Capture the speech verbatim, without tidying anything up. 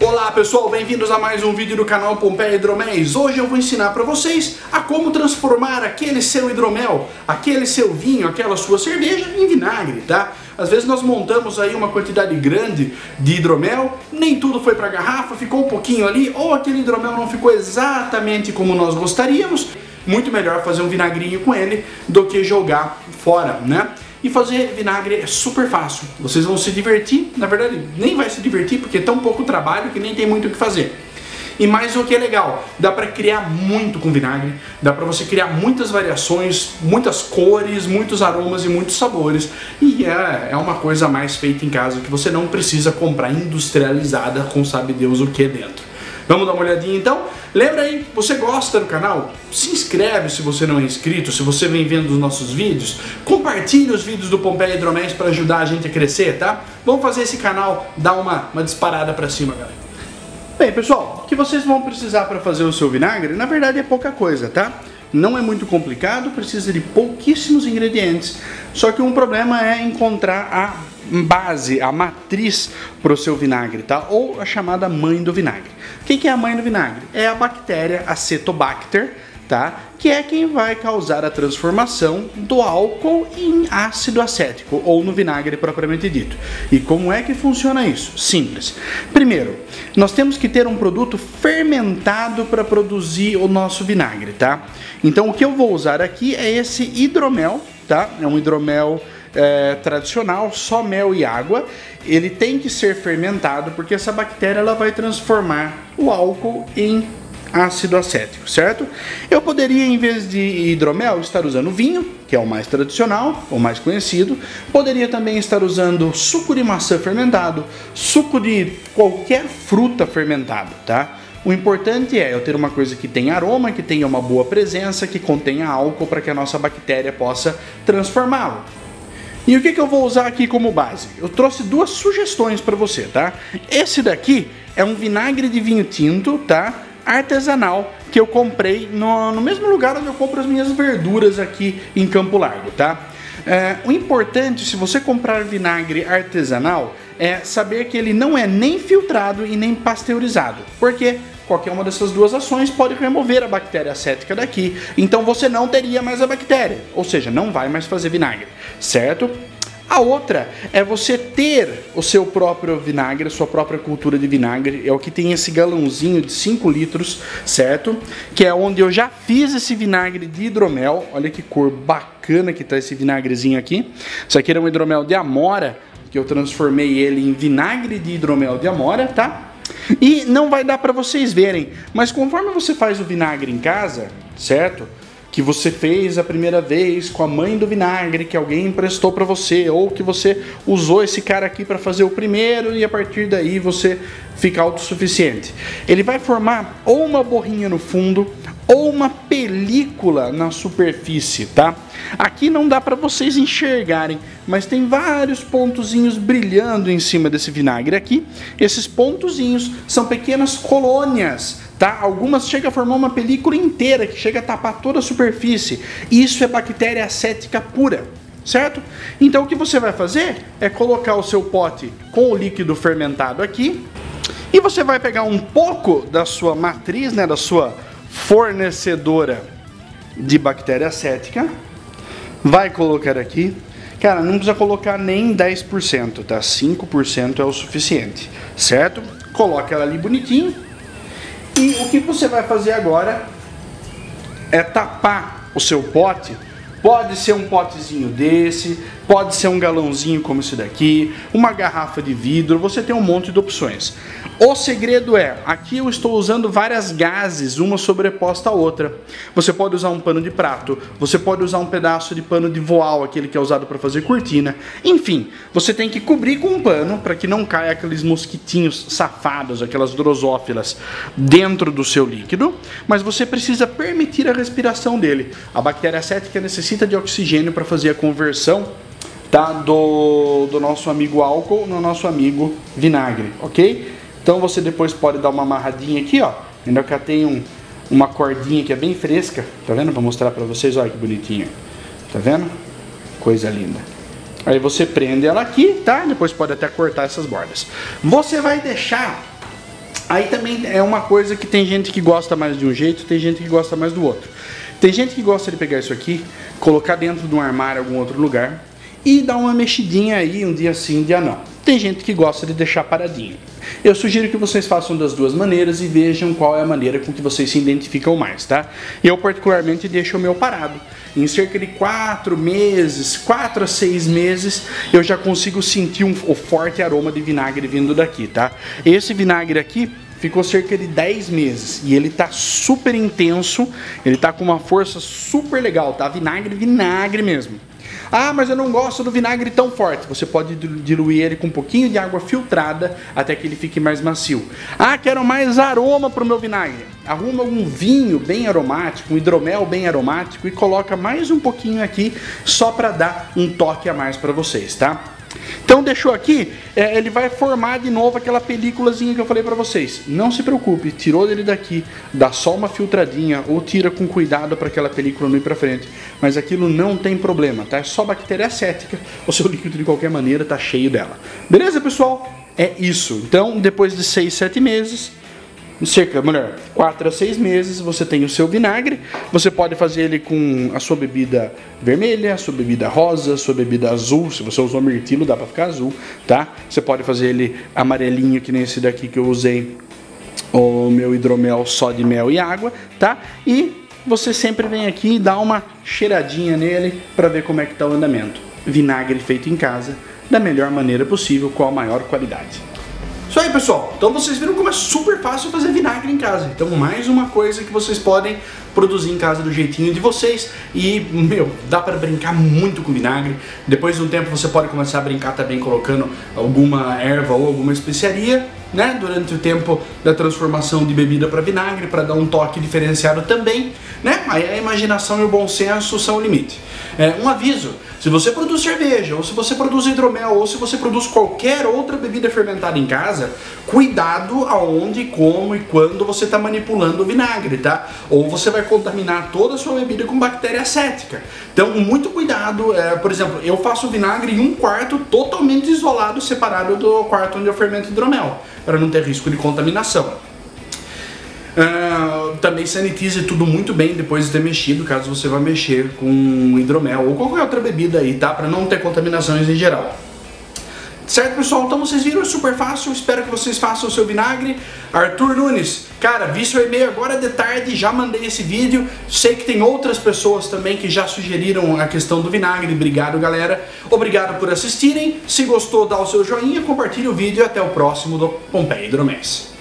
Olá pessoal, bem-vindos a mais um vídeo do canal Pompeia Hidroméis. Hoje eu vou ensinar para vocês a como transformar aquele seu hidromel, aquele seu vinho, aquela sua cerveja em vinagre, tá? Às vezes nós montamos aí uma quantidade grande de hidromel, nem tudo foi para a garrafa, ficou um pouquinho ali, ou aquele hidromel não ficou exatamente como nós gostaríamos. Muito melhor fazer um vinagrinho com ele do que jogar fora, né? E fazer vinagre é super fácil, vocês vão se divertir, na verdade nem vai se divertir porque é tão pouco trabalho que nem tem muito o que fazer. E mais o que é legal, dá pra criar muito com vinagre, dá pra você criar muitas variações, muitas cores, muitos aromas e muitos sabores. E é, é uma coisa mais feita em casa que você não precisa comprar industrializada com sabe Deus o que dentro. Vamos dar uma olhadinha então? Lembra aí, você gosta do canal? Se inscreve se você não é inscrito, se você vem vendo os nossos vídeos. Compartilhe os vídeos do Pompeia Hidroméis para ajudar a gente a crescer, tá? Vamos fazer esse canal dar uma, uma disparada para cima, galera. Bem, pessoal, o que vocês vão precisar para fazer o seu vinagre, na verdade é pouca coisa, tá? Não é muito complicado, precisa de pouquíssimos ingredientes. Só que um problema é encontrar a base, a matriz para o seu vinagre, tá? Ou a chamada mãe do vinagre. O que é a mãe do vinagre? É a bactéria Acetobacter, tá? Que é quem vai causar a transformação do álcool em ácido acético, ou no vinagre propriamente dito. E como é que funciona isso? Simples. Primeiro, nós temos que ter um produto fermentado para produzir o nosso vinagre, tá? Então o que eu vou usar aqui é esse hidromel, tá? É um hidromel É, tradicional, só mel e água. Ele tem que ser fermentado porque essa bactéria ela vai transformar o álcool em ácido acético, certo? Eu poderia, em vez de hidromel, estar usando vinho, que é o mais tradicional, o mais conhecido. Poderia também estar usando suco de maçã fermentado, suco de qualquer fruta fermentado, tá? O importante é eu ter uma coisa que tenha aroma, que tenha uma boa presença, que contenha álcool para que a nossa bactéria possa transformá-lo. E o que, que eu vou usar aqui como base? Eu trouxe duas sugestões para você, tá? Esse daqui é um vinagre de vinho tinto, tá? Artesanal, que eu comprei no, no mesmo lugar onde eu compro as minhas verduras aqui em Campo Largo, tá? É, o importante, se você comprar vinagre artesanal, é saber que ele não é nem filtrado e nem pasteurizado. Por quê? Qualquer uma dessas duas ações pode remover a bactéria acética daqui, então você não teria mais a bactéria, ou seja, não vai mais fazer vinagre, certo? A outra é você ter o seu próprio vinagre, a sua própria cultura de vinagre, é o que tem esse galãozinho de cinco litros, certo? Que é onde eu já fiz esse vinagre de hidromel, olha que cor bacana que tá esse vinagrezinho aqui. Isso aqui era um hidromel de amora, que eu transformei ele em vinagre de hidromel de amora, tá? E não vai dar para vocês verem, mas conforme você faz o vinagre em casa, certo? Que você fez a primeira vez com a mãe do vinagre que alguém emprestou para você, ou que você usou esse cara aqui para fazer o primeiro e a partir daí você fica autossuficiente. Ele vai formar ou uma borrinha no fundo ou uma película na superfície, tá? Aqui não dá para vocês enxergarem, mas tem vários pontozinhos brilhando em cima desse vinagre aqui. Esses pontozinhos são pequenas colônias, tá? Algumas chegam a formar uma película inteira que chega a tapar toda a superfície. Isso é bactéria acética pura, certo? Então o que você vai fazer é colocar o seu pote com o líquido fermentado aqui e você vai pegar um pouco da sua matriz, né, da sua fornecedora de bactéria acética, vai colocar aqui. Cara, não precisa colocar nem dez por cento, tá? cinco por cento é o suficiente, certo? Coloca ela ali bonitinho. E o que você vai fazer agora é tapar o seu pote. Pode ser um potezinho desse, pode ser um galãozinho como esse daqui, uma garrafa de vidro, você tem um monte de opções. O segredo é, aqui eu estou usando várias gases, uma sobreposta à outra. Você pode usar um pano de prato, você pode usar um pedaço de pano de voal, aquele que é usado para fazer cortina. Enfim, você tem que cobrir com um pano para que não caia aqueles mosquitinhos safados, aquelas drosófilas dentro do seu líquido, mas você precisa permitir a respiração dele. A bactéria acética necessita de oxigênio para fazer a conversão, tá, do, do nosso amigo álcool no nosso amigo vinagre, ok? Então você depois pode dar uma amarradinha aqui, ó. Ainda que tem um, uma cordinha que é bem fresca, tá vendo? Para mostrar para vocês, olha que bonitinho, tá vendo? Coisa linda. Aí você prende ela aqui, tá? Depois pode até cortar essas bordas. Você vai deixar Aí também é uma coisa que tem gente que gosta mais de um jeito, tem gente que gosta mais do outro. Tem gente que gosta de pegar isso aqui, colocar dentro de um armário em algum outro lugar e dar uma mexidinha aí, um dia sim, um dia não. Tem gente que gosta de deixar paradinho. Eu sugiro que vocês façam das duas maneiras e vejam qual é a maneira com que vocês se identificam mais, tá? Eu particularmente deixo o meu parado. Em cerca de quatro meses, quatro a seis meses, eu já consigo sentir um, o forte aroma de vinagre vindo daqui, tá? Esse vinagre aqui ficou cerca de dez meses e ele tá super intenso, ele tá com uma força super legal, tá? Vinagre, vinagre mesmo. Ah, mas eu não gosto do vinagre tão forte. Você pode diluir ele com um pouquinho de água filtrada até que ele fique mais macio. Ah, quero mais aroma para o meu vinagre. Arruma um vinho bem aromático, um hidromel bem aromático e coloca mais um pouquinho aqui só para dar um toque a mais para vocês, tá? Então deixou aqui, é, ele vai formar de novo aquela películazinha que eu falei pra vocês. Não se preocupe, tirou dele daqui, dá só uma filtradinha ou tira com cuidado para aquela película não ir pra frente. Mas aquilo não tem problema, tá? É só bactéria acética, o seu líquido de qualquer maneira tá cheio dela. Beleza, pessoal? É isso. Então, depois de seis, sete meses, cerca, melhor, quatro a seis meses, você tem o seu vinagre. Você pode fazer ele com a sua bebida vermelha, a sua bebida rosa, a sua bebida azul. Se você usou mirtilo, dá pra ficar azul, tá? Você pode fazer ele amarelinho, que nem esse daqui que eu usei, o meu hidromel só de mel e água, tá? E você sempre vem aqui e dá uma cheiradinha nele pra ver como é que tá o andamento. Vinagre feito em casa, da melhor maneira possível, com a maior qualidade. Isso aí, pessoal. Então vocês viram como é super fácil fazer vinagre em casa. Então mais uma coisa que vocês podem produzir em casa do jeitinho de vocês. E, meu, dá para brincar muito com vinagre. Depois de um tempo você pode começar a brincar também colocando alguma erva ou alguma especiaria, né? Durante o tempo da transformação de bebida para vinagre, para dar um toque diferenciado também, né? Aí a imaginação e o bom senso são o limite. É, um aviso, se você produz cerveja, ou se você produz hidromel, ou se você produz qualquer outra bebida fermentada em casa, cuidado aonde, como e quando você está manipulando o vinagre, tá? Ou você vai contaminar toda a sua bebida com bactéria acética. Então, muito cuidado. É, por exemplo, eu faço vinagre em um quarto totalmente isolado, separado do quarto onde eu fermento hidromel, para não ter risco de contaminação. Uh, também sanitize tudo muito bem depois de ter mexido, caso você vá mexer com hidromel ou qualquer outra bebida aí, tá? Para não ter contaminações em geral. Certo, pessoal? Então vocês viram, é super fácil. Espero que vocês façam o seu vinagre. Arthur Nunes, cara, vi seu e-mail agora de tarde, já mandei esse vídeo. Sei que tem outras pessoas também que já sugeriram a questão do vinagre. Obrigado, galera. Obrigado por assistirem. Se gostou, dá o seu joinha, compartilhe o vídeo e até o próximo do Pompeia Hidroméis.